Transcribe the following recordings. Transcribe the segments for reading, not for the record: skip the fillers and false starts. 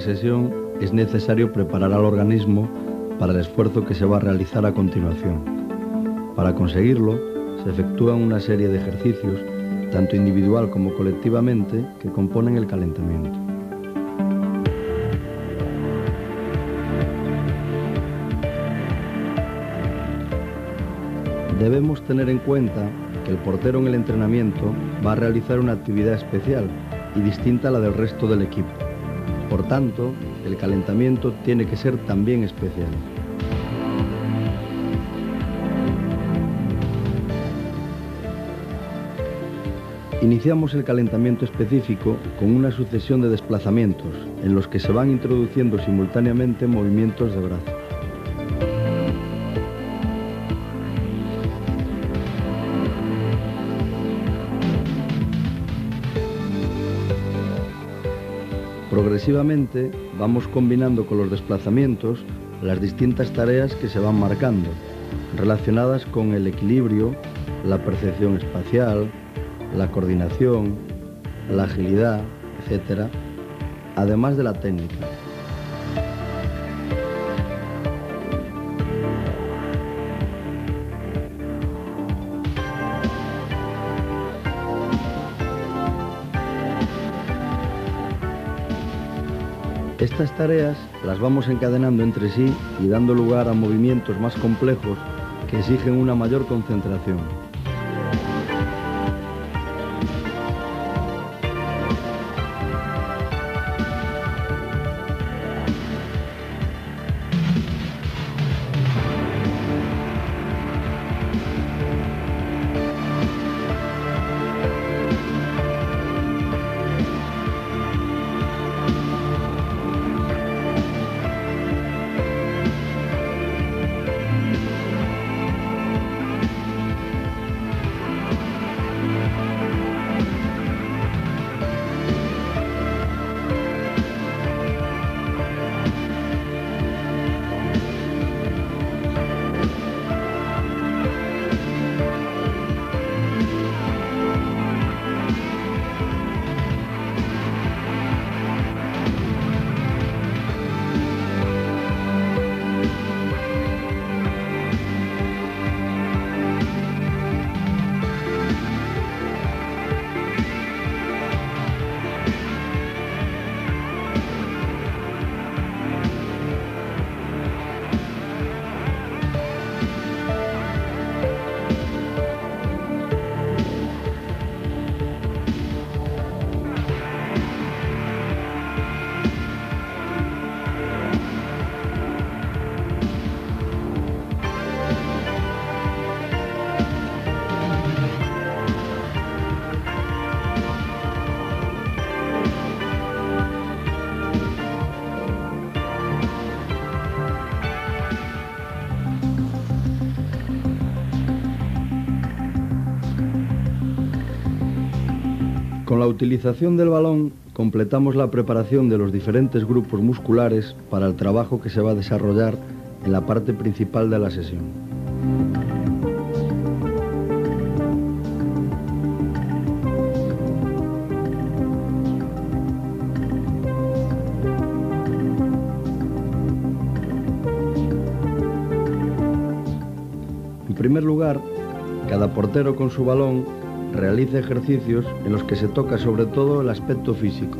sesión es necesario preparar al organismo para el esfuerzo que se va a realizar a continuación. Para conseguirlo, se efectúan una serie de ejercicios, tanto individual como colectivamente, que componen el calentamiento. Debemos tener en cuenta que el portero en el entrenamiento va a realizar una actividad especial y distinta a la del resto del equipo. Por tanto, el calentamiento tiene que ser también especial. Iniciamos el calentamiento específico con una sucesión de desplazamientos en los que se van introduciendo simultáneamente movimientos de brazos. Progresivamente vamos combinando con los desplazamientos las distintas tareas que se van marcando, relacionadas con el equilibrio, la percepción espacial, la coordinación, la agilidad, etc., además de la técnica. Estas tareas las vamos encadenando entre sí y dando lugar a movimientos más complejos que exigen una mayor concentración. Con la utilización del balón completamos la preparación de los diferentes grupos musculares para el trabajo que se va a desarrollar en la parte principal de la sesión. En primer lugar, cada portero con su balón realiza ejercicios en los que se toca sobre todo el aspecto físico.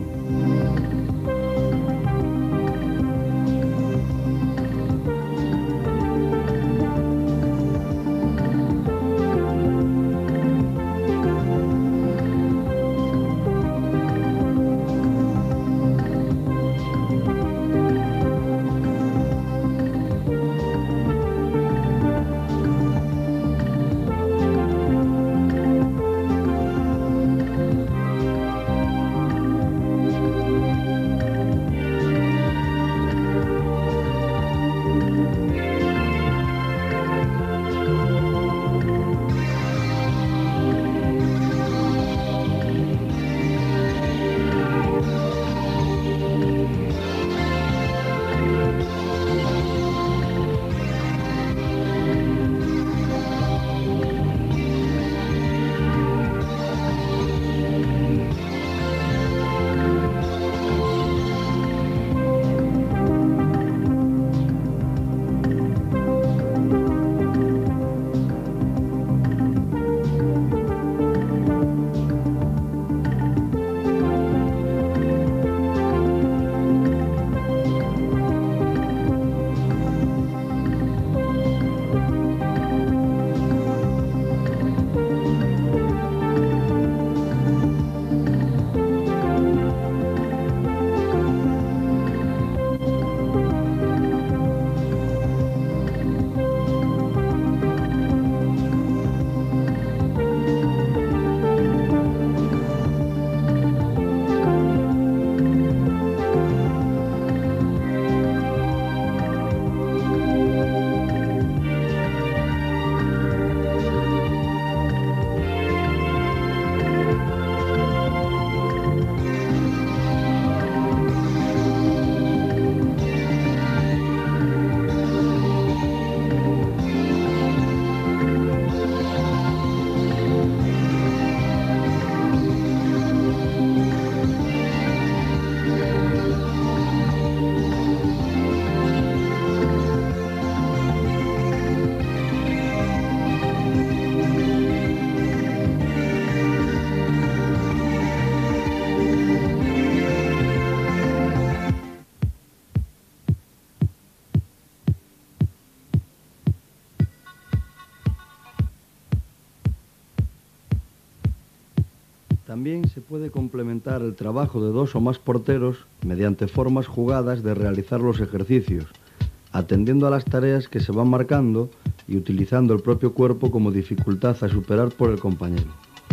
También se puede complementar el trabajo de 2 o más porteros mediante formas jugadas de realizar los ejercicios, atendiendo a las tareas que se van marcando y utilizando el propio cuerpo como dificultad a superar por el compañero.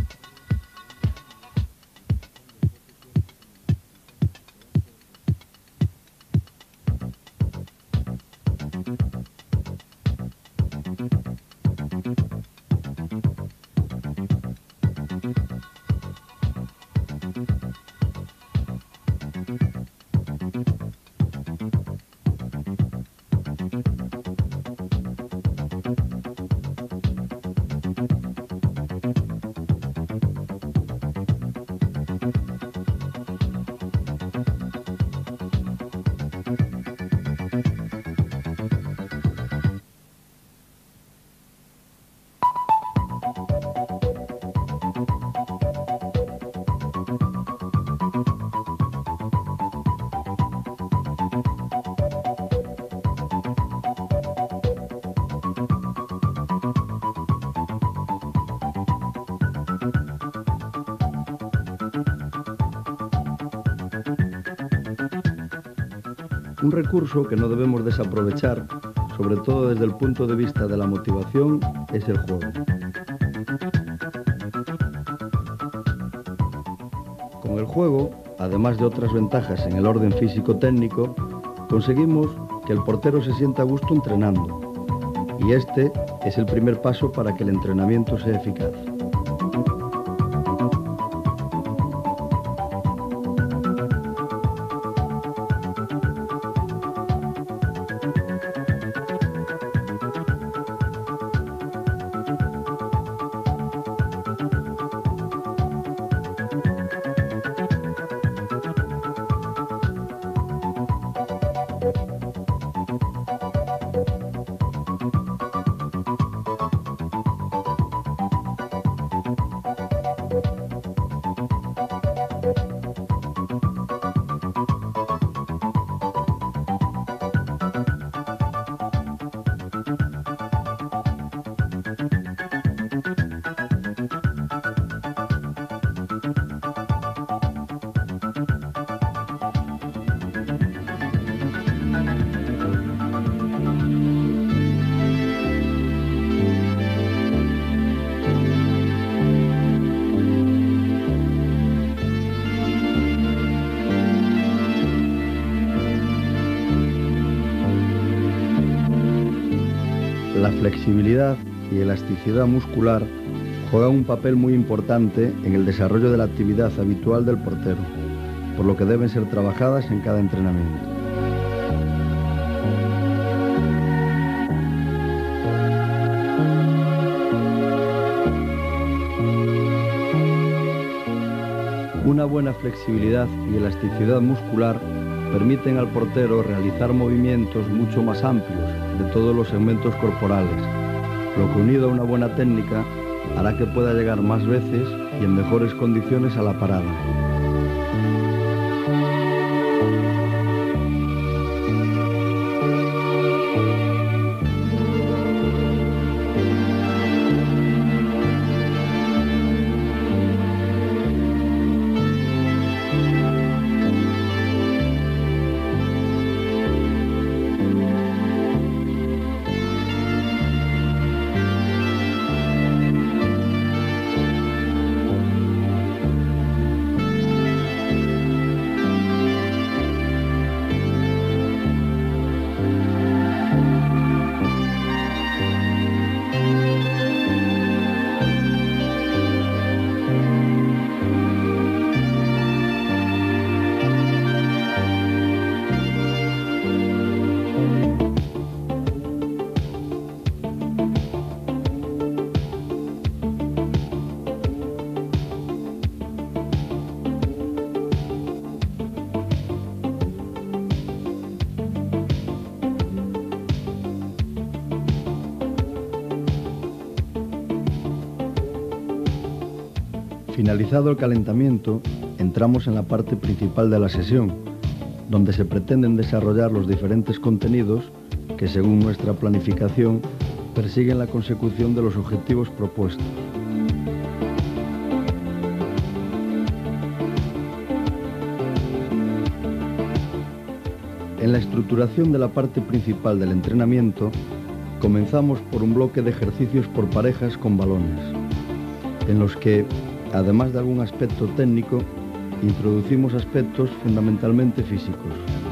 Un recurso que no debemos desaprovechar, sobre todo desde el punto de vista de la motivación, es el juego. Con el juego, además de otras ventajas en el orden físico-técnico, conseguimos que el portero se sienta a gusto entrenando, y este es el primer paso para que el entrenamiento sea eficaz. La flexibilidad y elasticidad muscular juegan un papel muy importante en el desarrollo de la actividad habitual del portero, por lo que deben ser trabajadas en cada entrenamiento. Una buena flexibilidad y elasticidad muscular permiten al portero realizar movimientos mucho más amplios de todos los segmentos corporales, lo que unido a una buena técnica hará que pueda llegar más veces y en mejores condiciones a la parada. Finalizado el calentamiento, entramos en la parte principal de la sesión, donde se pretenden desarrollar los diferentes contenidos que, según nuestra planificación, persiguen la consecución de los objetivos propuestos. En la estructuración de la parte principal del entrenamiento, comenzamos por un bloque de ejercicios por parejas con balones, en los que, además de algún aspecto técnico, introducimos aspectos fundamentalmente físicos.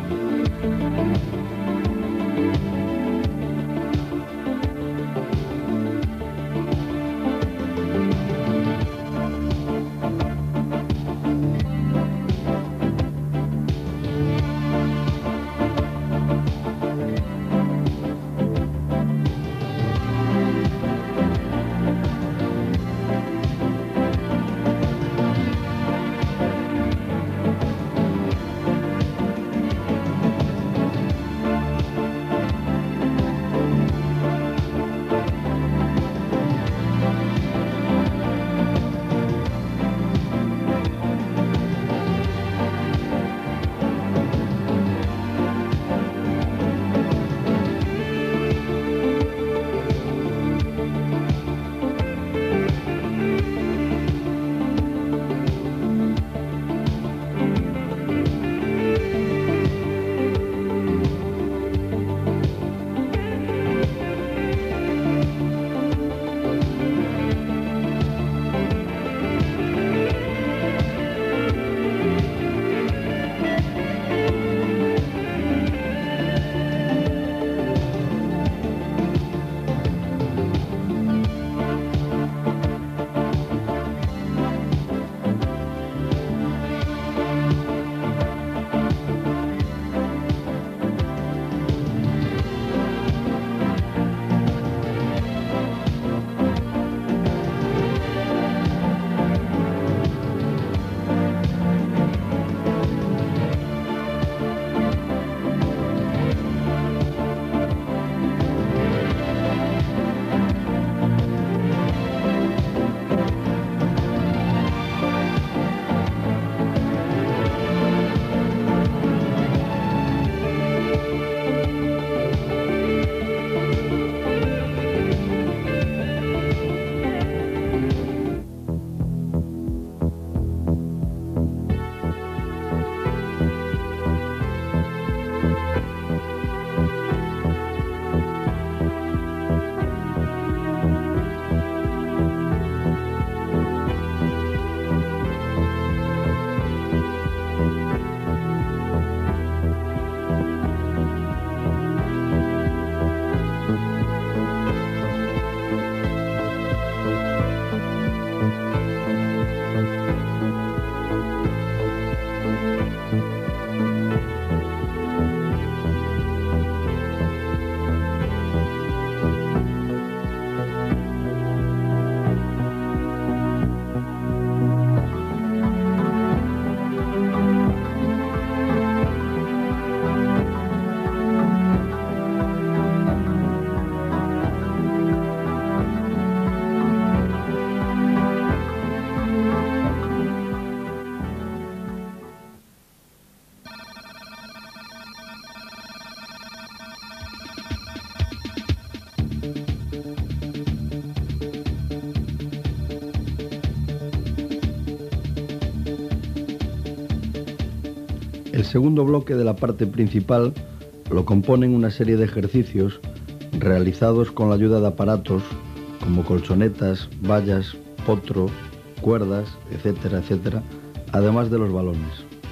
El segundo bloque de la parte principal lo componen una serie de ejercicios realizados con la ayuda de aparatos como colchonetas, vallas, potro, cuerdas, etcétera, etcétera, además de los balones.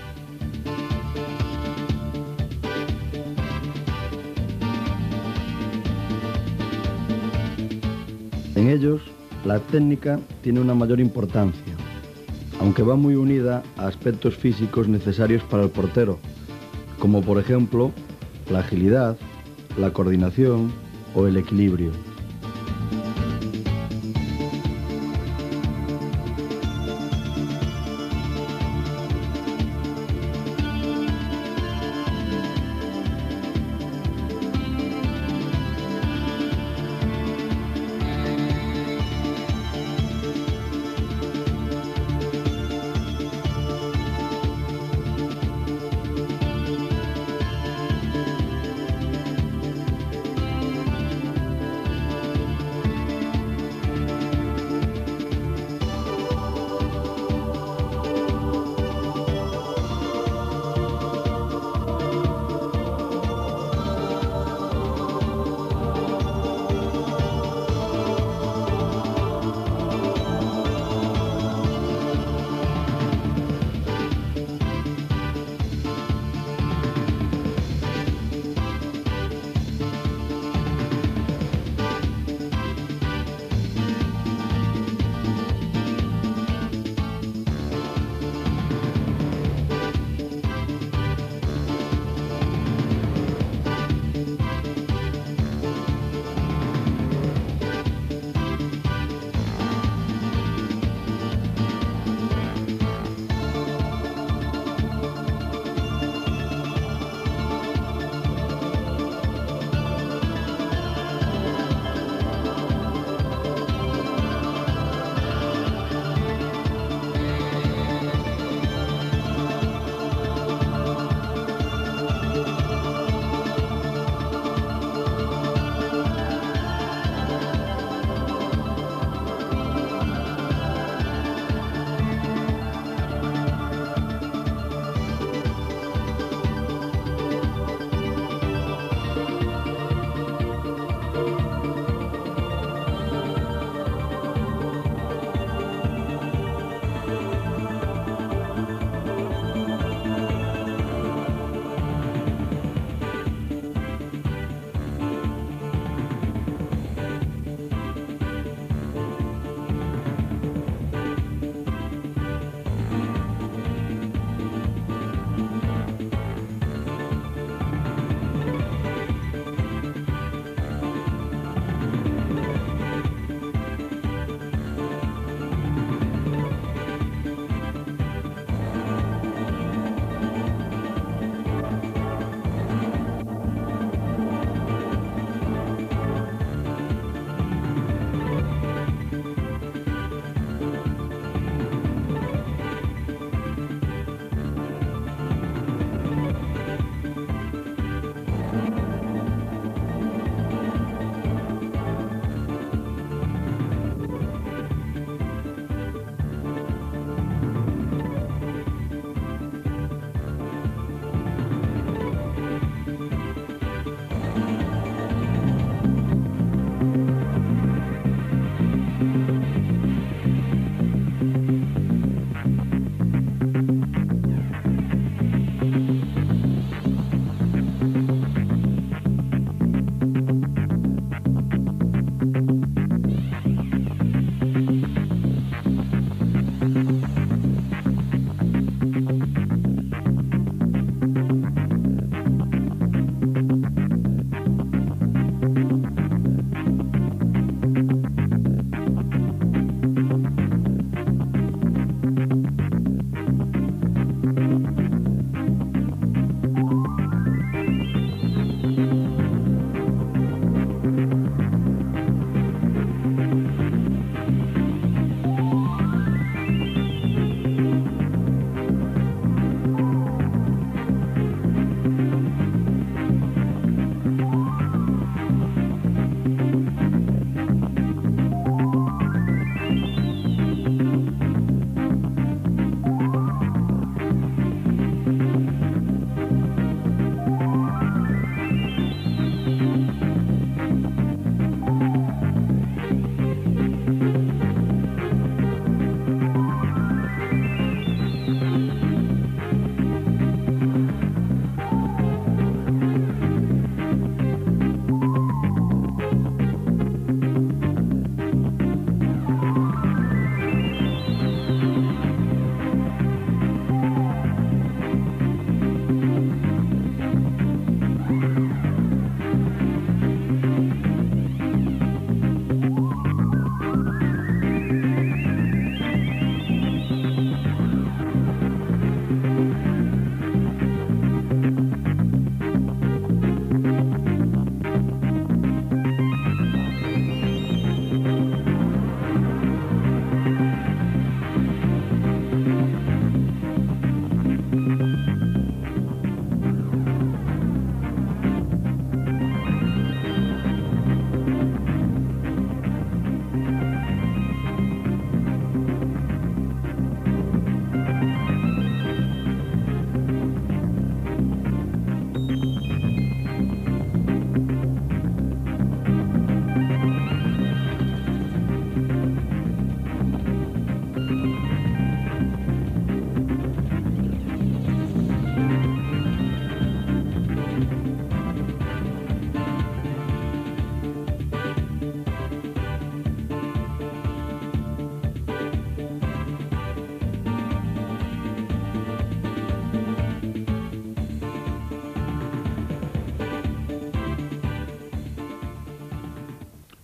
En ellos, la técnica tiene una mayor importancia, aunque va muy unida a aspectos físicos necesarios para el portero, como por ejemplo la agilidad, la coordinación o el equilibrio.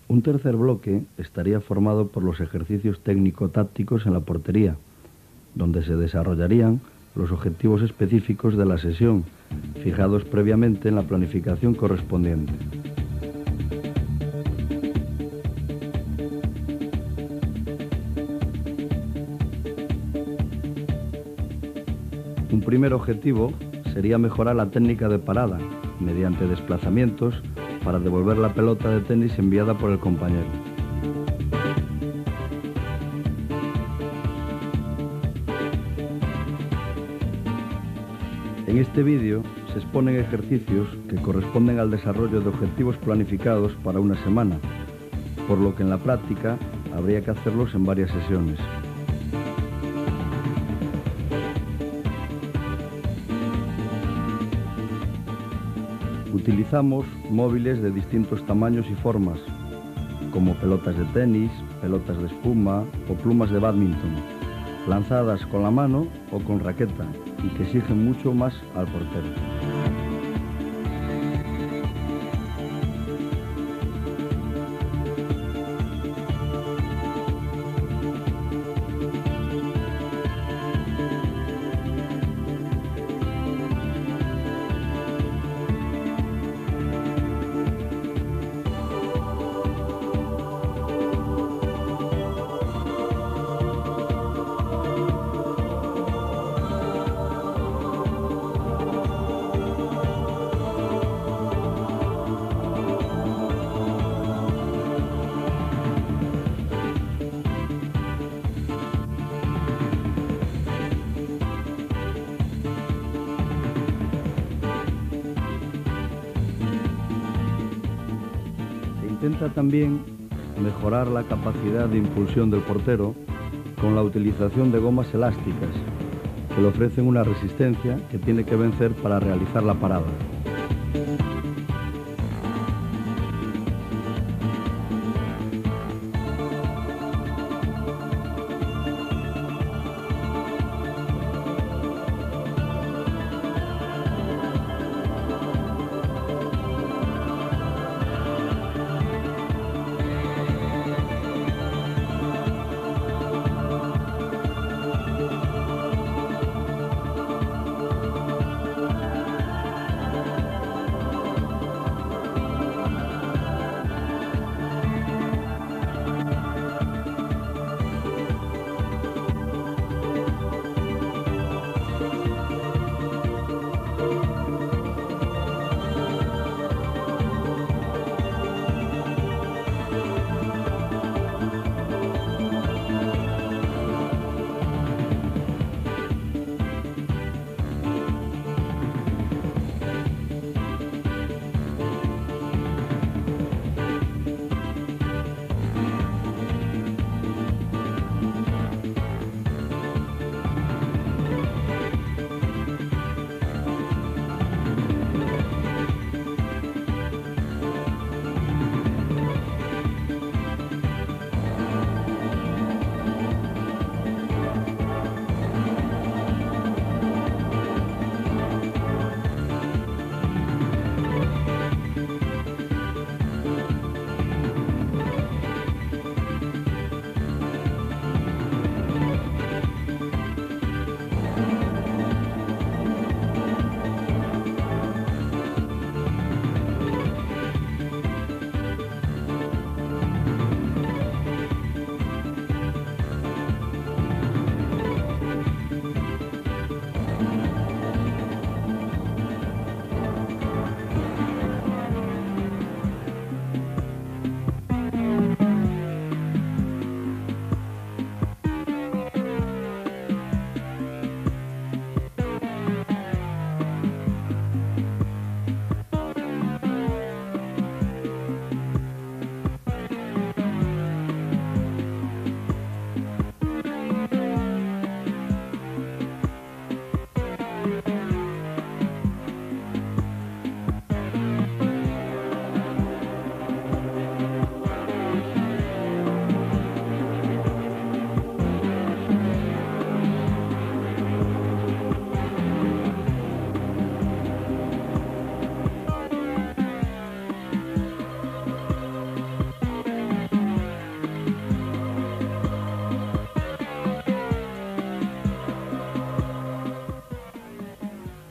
Un tercer bloque estaría formado por los ejercicios técnico-tácticos en la portería, donde se desarrollarían los objetivos específicos de la sesión, fijados previamente en la planificación correspondiente. Un primer objetivo sería mejorar la técnica de parada, mediante desplazamientos para devolver la pelota de tenis enviada por el compañero. En este vídeo se exponen ejercicios que corresponden al desarrollo de objetivos planificados para una semana, por lo que en la práctica habría que hacerlos en varias sesiones. Utilizamos móviles de distintos tamaños y formas, como pelotas de tenis, pelotas de espuma o plumas de bádminton, lanzadas con la mano o con raqueta y que exigen mucho más al portero. Intenta también mejorar la capacidad de impulsión del portero con la utilización de gomas elásticas, que le ofrecen una resistencia que tiene que vencer para realizar la parada.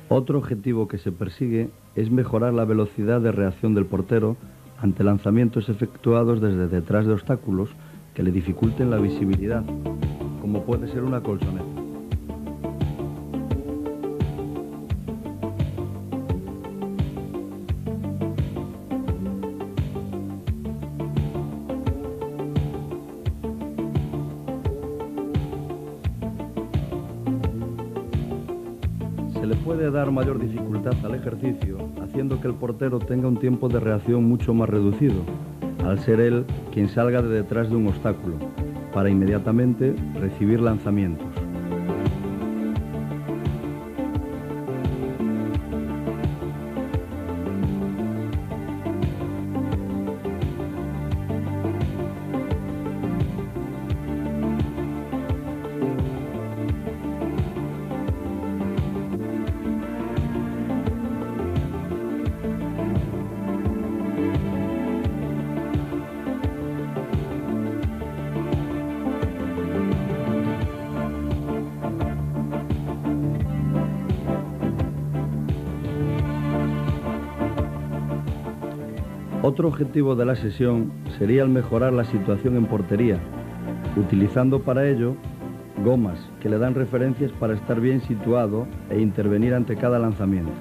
Otro objetivo que se persigue es mejorar la velocidad de reacción del portero ante lanzamientos efectuados desde detrás de obstáculos que le dificulten la visibilidad, como puede ser una colchoneta. Se le puede dar mayor dificultad al ejercicio, haciendo que el portero tenga un tiempo de reacción mucho más reducido, al ser él quien salga de detrás de un obstáculo, para inmediatamente recibir lanzamientos. Otro objetivo de la sesión sería el mejorar la situación en portería, utilizando para ello gomas que le dan referencias para estar bien situado e intervenir ante cada lanzamiento.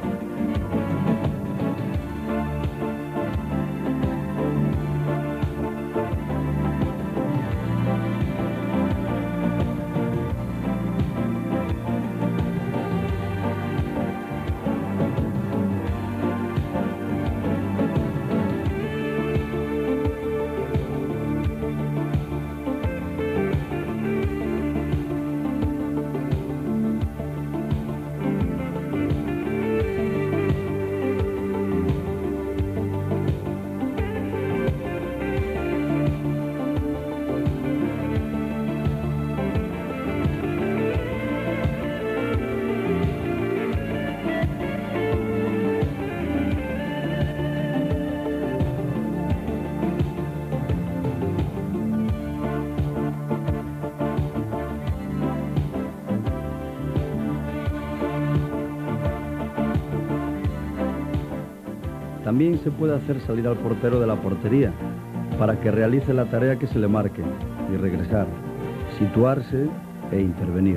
También se puede hacer salir al portero de la portería para que realice la tarea que se le marque y regresar, situarse e intervenir.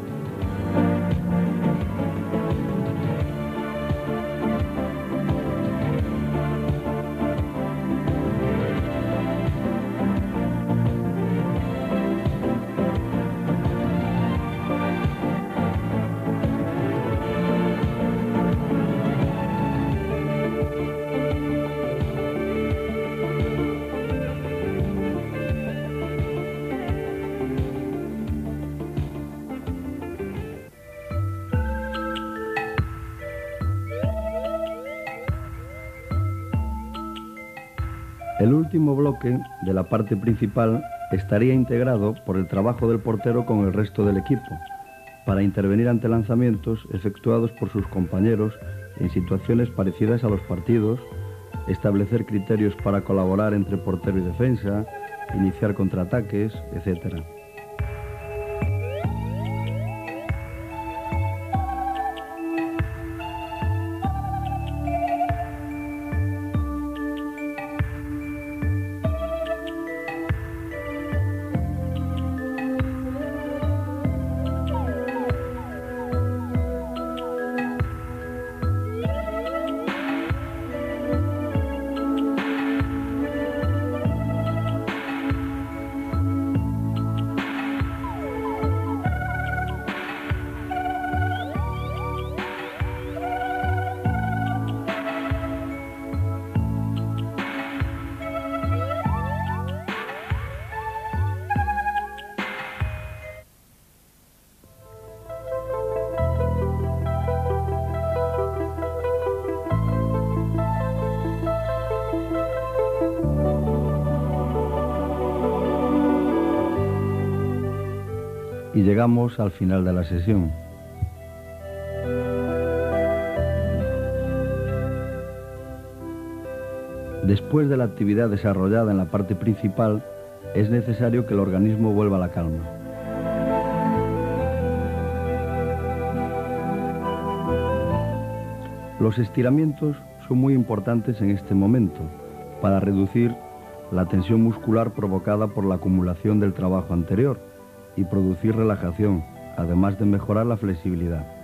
El último bloque de la parte principal estaría integrado por el trabajo del portero con el resto del equipo, para intervenir ante lanzamientos efectuados por sus compañeros en situaciones parecidas a los partidos, establecer criterios para colaborar entre portero y defensa, iniciar contraataques, etc. Y llegamos al final de la sesión. Después de la actividad desarrollada en la parte principal, es necesario que el organismo vuelva a la calma. Los estiramientos son muy importantes en este momento para reducir la tensión muscular provocada por la acumulación del trabajo anterior y producir relajación, además de mejorar la flexibilidad.